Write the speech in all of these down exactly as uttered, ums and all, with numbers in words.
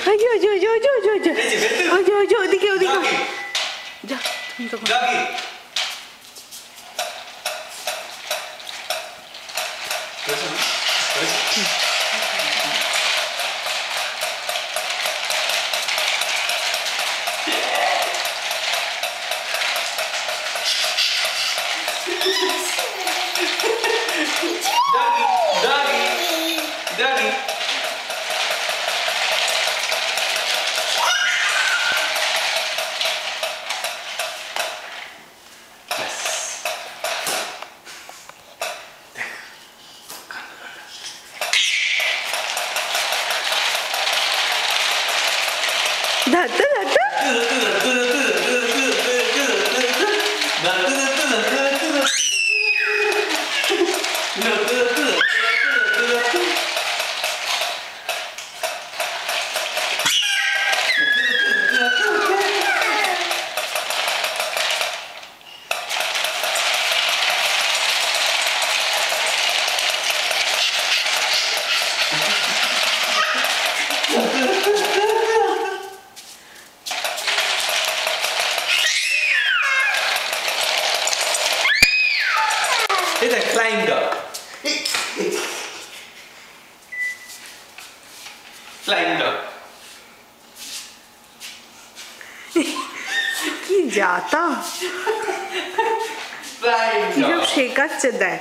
ওই যে ওই যে ওই যে ওই যে ওই যে ওই যে ওই যে ওই যে ওদিকে ওদিকে যা তুমি তো ধরতো ধরতো It's a climbed up. Climbed up. কি যাতা Climbed কি সব up. শেখাচ্ছে দেখ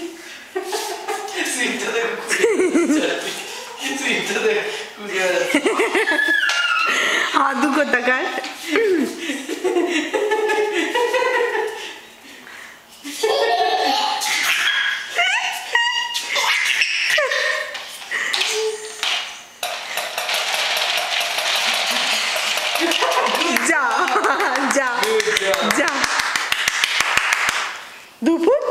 Sinta de Sinta de আদু কোথাকার যা যা যা দুপুত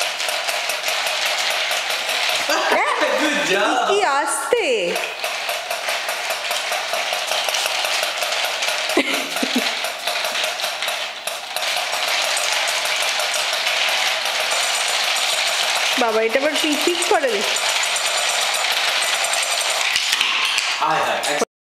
Good job. কি আসতে বাবা এটা আবার পিক পিক করে দে I